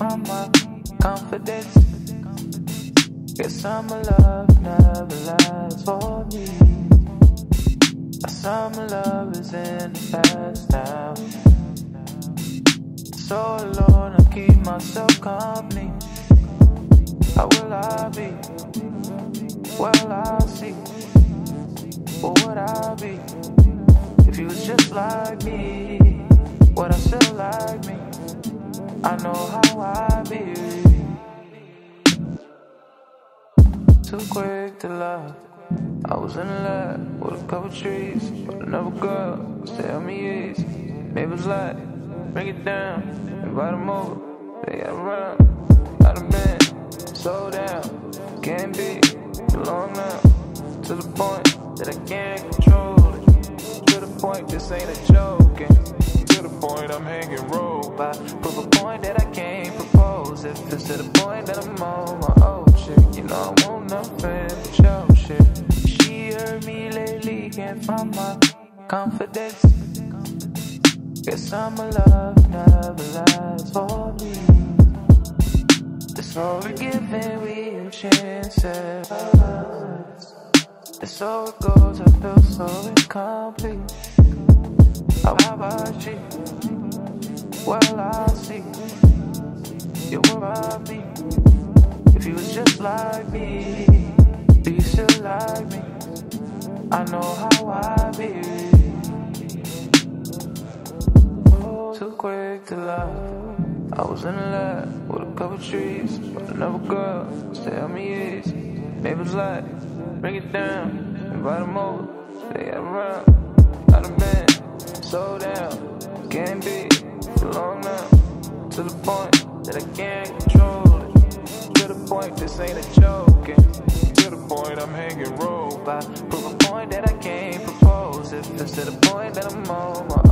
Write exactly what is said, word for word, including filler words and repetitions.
find my confidence. Guess summer love never lasts for me. My summer love is in the past now. So alone, I keep myself company. How will I be? Well, I'll see. What would I be if you was just like me? Would I still like me? I know how I be. Too quick to love. I was in the lab with a couple trees, but another girl was telling me easy. Neighbors like, bring it down, invite them over. They got around, out of bed, slow down. Can't be long now, to the point that I can't control it. To the point, this ain't a joke. And to the point, I'm hanging rope. I prove a point that I can't propose. If it's to the point that I'm on my old shit, you know I want nothing but your shit. She heard me lately, can't find my confidence. Guess summer love never lasts for me. This all we're giving, we have chances. That's how it goes, I feel so incomplete. How about you? Well, I'll see. You were about me. If you was just like me, do you still like me? I know how I be. Too quick to love. I was in the lab with a couple trees, but another girl was telling me easy. Neighbors like, bring it down, invite them over. They got around, out of bed, slow down. Can't be for long now, to the point that I can't control it. To the point, this ain't a joke. And to the point, I'm hanging rope. I prove a point that I can't propose. If it's to the point that I'm on my